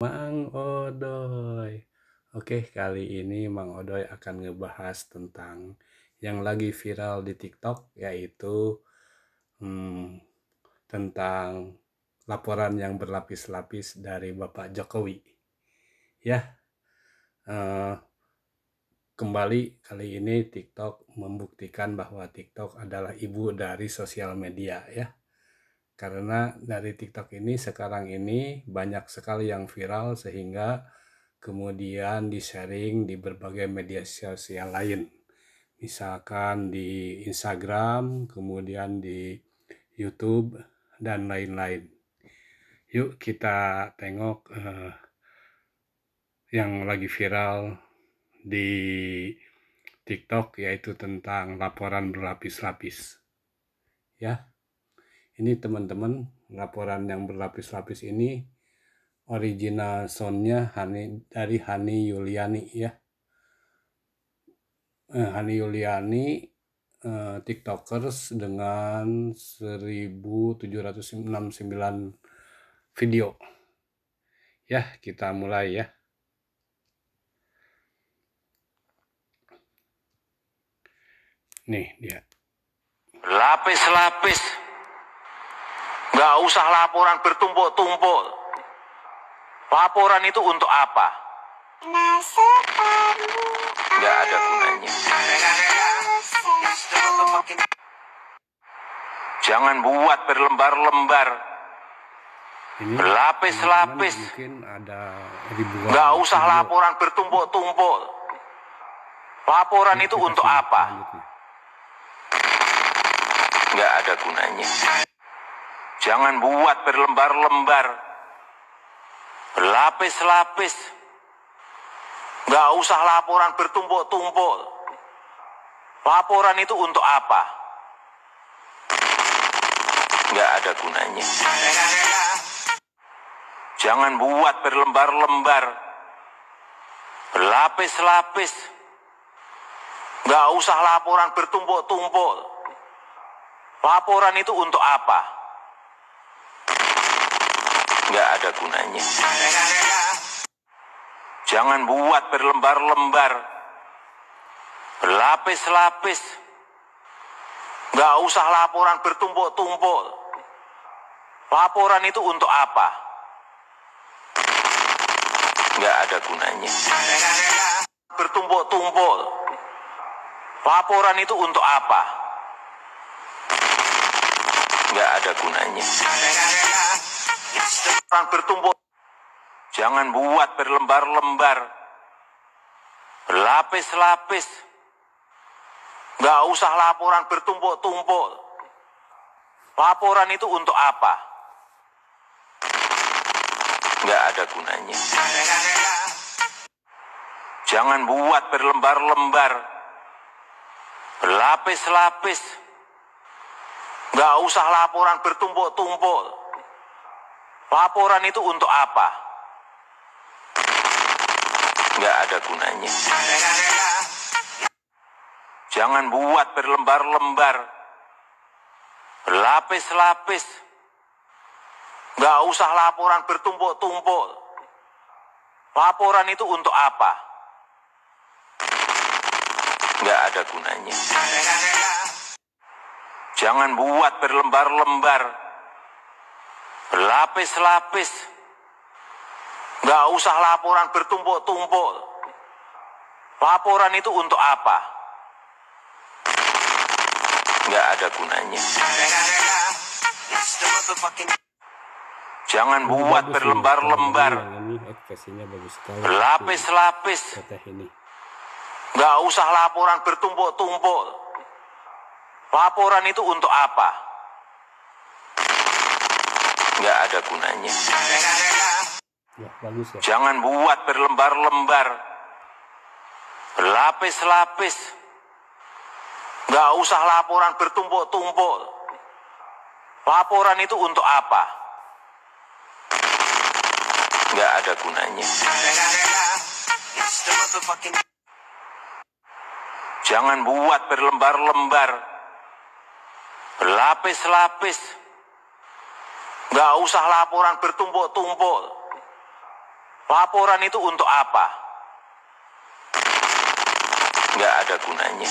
Mang Odoy. Oke, kali ini Mang Odoy akan ngebahas tentang yang lagi viral di TikTok, yaitu hmm, tentang laporan yang berlapis-lapis dari Bapak Jokowi. Ya, eh, kembali kali ini TikTok membuktikan bahwa TikTok adalah ibu dari sosial media, ya. Karena dari TikTok ini sekarang ini banyak sekali yang viral sehingga kemudian di-sharing di berbagai media sosial lain. Misalkan di Instagram, kemudian di YouTube, dan lain-lain. Yuk kita tengok yang lagi viral di TikTok, yaitu tentang laporan berlapis-lapis. Ya, ini teman-teman, laporan yang berlapis-lapis ini original soundnya dari Hani Yuliani, ya. Hani Yuliani, TikTokers dengan 1769 video. Ya, kita mulai ya. Nih dia. Lapis-lapis, nggak usah laporan bertumpuk-tumpuk. Laporan itu untuk apa? Nggak ada gunanya. Jangan buat berlembar-lembar. Berlapis-lapis. Mungkin ada ribuan. Nggak usah laporan bertumpuk-tumpuk. Laporan itu untuk apa? Nggak ada gunanya. Jangan buat berlembar-lembar. Berlapis-lapis. Nggak usah laporan bertumpuk-tumpuk. Laporan itu untuk apa? Nggak ada gunanya. Jangan buat berlembar-lembar. Berlapis-lapis. Nggak usah laporan bertumpuk-tumpuk. Laporan itu untuk apa? Nggak ada gunanya. Jangan buat berlembar-lembar. Berlapis-lapis. Nggak usah laporan bertumpuk-tumpuk. Laporan itu untuk apa? Nggak ada gunanya. Bertumpuk-tumpuk. Laporan itu untuk apa? Nggak ada gunanya. Orang bertumpuk. Jangan buat berlembar-lembar. Berlapis-lapis. Nggak usah laporan bertumpuk-tumpuk. Laporan itu untuk apa? Nggak ada gunanya. Jangan buat berlembar-lembar. Berlapis-lapis. Nggak usah laporan bertumpuk-tumpuk. Laporan itu untuk apa? Nggak ada gunanya. Jangan buat berlembar-lembar. Berlapis-lapis. Nggak usah laporan bertumpuk-tumpuk. Laporan itu untuk apa? Nggak ada gunanya. Jangan buat berlembar-lembar. Berlapis-lapis. Nggak usah laporan bertumpuk-tumpuk. Laporan itu untuk apa? Nggak ada gunanya. Jangan buat berlembar-lembar. Berlapis-lapis. Nggak usah laporan bertumpuk-tumpuk. Laporan itu untuk apa? Nggak ada gunanya. Ya, bagus ya. Jangan buat berlembar-lembar. Berlapis-lapis. Nggak usah laporan bertumpuk-tumpuk. Laporan itu untuk apa? Nggak ada gunanya. Jangan buat berlembar-lembar. Berlapis-lapis. Nggak usah laporan bertumpuk-tumpuk. Laporan itu untuk apa? Nggak ada gunanya.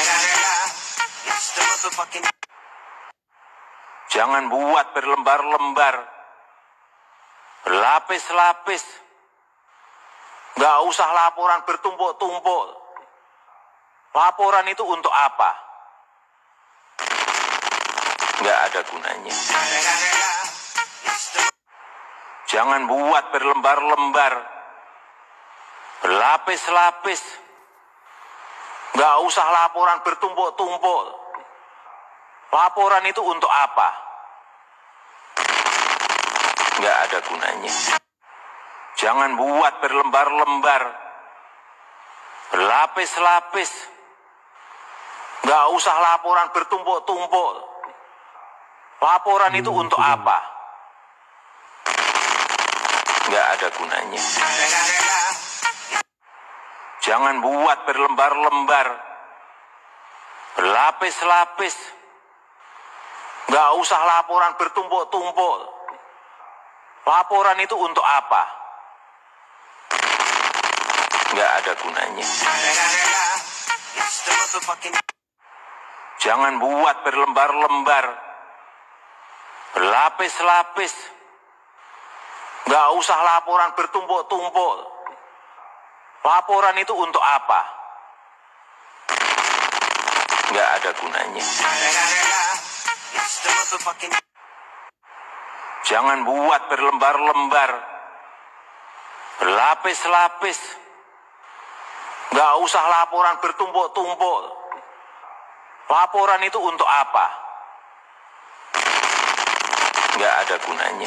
Jangan buat berlembar-lembar, berlapis-lapis. Nggak usah laporan bertumpuk-tumpuk. Laporan itu untuk apa? Nggak ada gunanya. Jangan buat berlembar-lembar, berlapis-lapis. Nggak usah laporan bertumpuk-tumpuk. Laporan itu untuk apa? Nggak ada gunanya. Jangan buat berlembar-lembar, berlapis-lapis. Nggak usah laporan bertumpuk-tumpuk. Laporan itu untuk apa? Nggak ada gunanya. Jangan buat berlembar-lembar, berlapis-lapis. Nggak usah laporan bertumpuk-tumpuk. Laporan itu untuk apa? Nggak ada gunanya. Jangan buat berlembar-lembar, berlapis-lapis. Nggak usah laporan bertumpuk-tumpuk. Laporan itu untuk apa? Nggak ada gunanya. Jangan buat berlembar-lembar, berlapis-lapis. Nggak usah laporan bertumpuk-tumpuk. Laporan itu untuk apa? Nggak ada gunanya.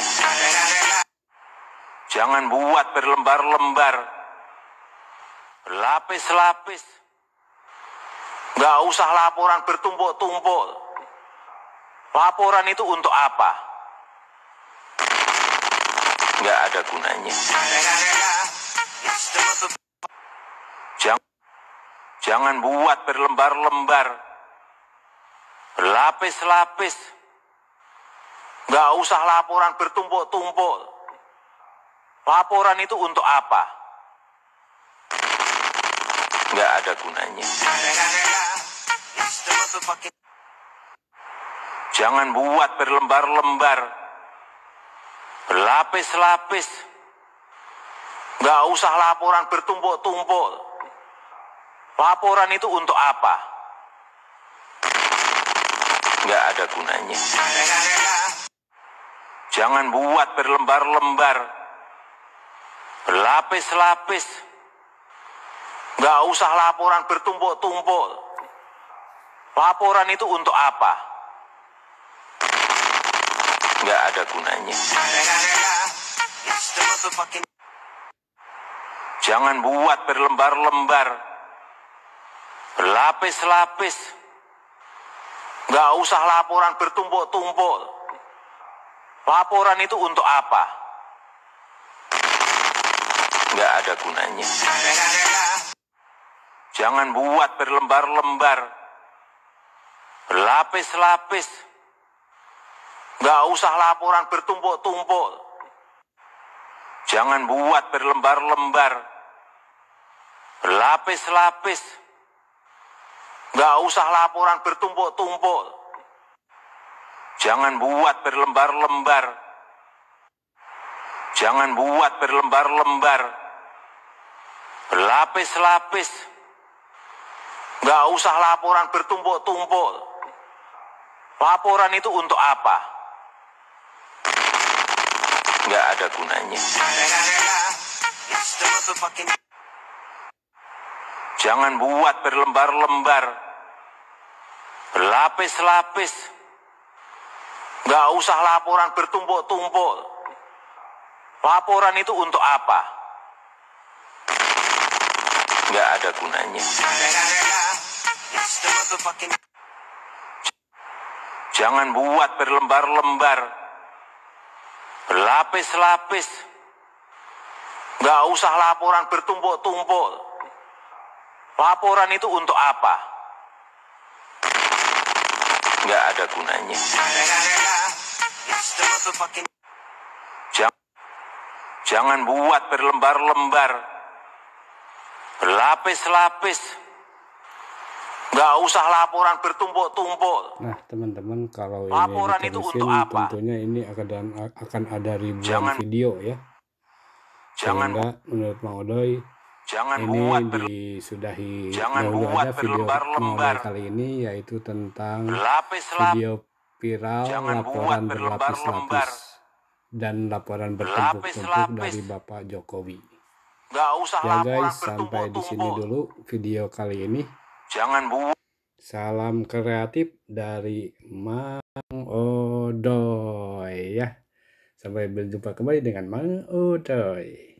Jangan buat berlembar-lembar, berlapis-lapis. Nggak usah laporan bertumpuk-tumpuk. Laporan itu untuk apa? Nggak ada gunanya. Jangan buat berlembar-lembar, berlapis-lapis. Nggak usah laporan bertumpuk-tumpuk. Laporan itu untuk apa? Nggak ada gunanya. Jangan buat berlembar-lembar, berlapis-lapis. Nggak usah laporan bertumpuk-tumpuk. Laporan itu untuk apa? Nggak ada gunanya. Jangan buat berlembar-lembar, berlapis-lapis. Nggak usah laporan bertumpuk-tumpuk. Laporan itu untuk apa? Nggak ada gunanya. Jangan buat berlembar-lembar, berlapis-lapis. Nggak usah laporan bertumpuk-tumpuk. Laporan itu untuk apa? Nggak ada gunanya. Jangan buat berlembar-lembar, berlapis-lapis. Nggak usah laporan bertumpuk-tumpuk. Jangan buat berlembar-lembar, berlapis-lapis. Nggak usah laporan bertumpuk-tumpuk. Jangan buat berlembar-lembar. Jangan buat berlembar-lembar, berlapis-lapis. Nggak usah laporan bertumpuk-tumpuk. Laporan itu untuk apa? Nggak ada gunanya. Jangan buat berlembar-lembar, berlapis-lapis. Nggak usah laporan bertumpuk-tumpuk. Laporan itu untuk apa? Nggak ada gunanya. Jangan buat berlembar-lembar, berlapis-lapis. Nggak usah laporan bertumpuk-tumpuk. Laporan itu untuk apa? Nggak ada gunanya. Jangan buat berlembar-lembar, berlapis-lapis. Nggak usah laporan bertumpuk-tumpuk. Nah teman-teman, kalau ini Laporan itu diterusin untuk apa? tentunya ini akan ada ribuan Jangan- video ya. Jangan Sehingga menurut Mang Odoy Jangan ini buat disudahi jangan dahulu buat aja video Mang Odoy berlembar-lembar, kali ini, yaitu tentang berlapis-lapis. video viral Jangan buat laporan berlembar-lembar, berlapis-lapis dan laporan bertumpuk-tumpuk berlapis-lapis. dari Bapak Jokowi. Nggak usah Ya laporan guys, sampai di sini bertumpuk-tumpuk. dulu video kali ini. Jangan buat. Salam kreatif dari Mang Odoy ya. Sampai berjumpa kembali dengan Mang Odoy.